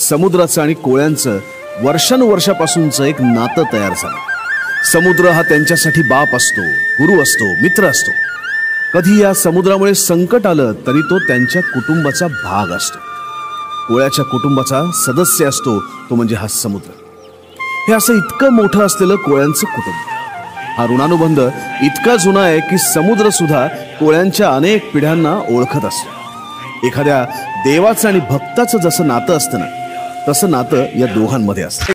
समुद्राचं आणि कोळ्यांचं वर्षानुवर्षापासूनचं एक नातं तयार झालं। समुद्र हा त्यांच्यासाठी बाप असतो, गुरु असतो, मित्र असतो। कधी या समुद्रामुळे संकट आलं तरी तो त्यांच्या कुटुंबाचा भाग असतो। कोळ्याच्या कुटुंबाचा सदस्य असतो तो म्हणजे हा समुद्र। हे असं इतकं मोठं असलेलं कोळ्यांचं कुटुंब, हा ऋणानुबंध इतका जुना आहे की समुद्र सुद्धा कोळ्यांच्या अनेक पिढ्यांना ओळखत असतो। एखाद्या देवाचं आणि भक्ताचं जसं नातं असतं ना, तसं नातं या दोघांमध्ये असतं।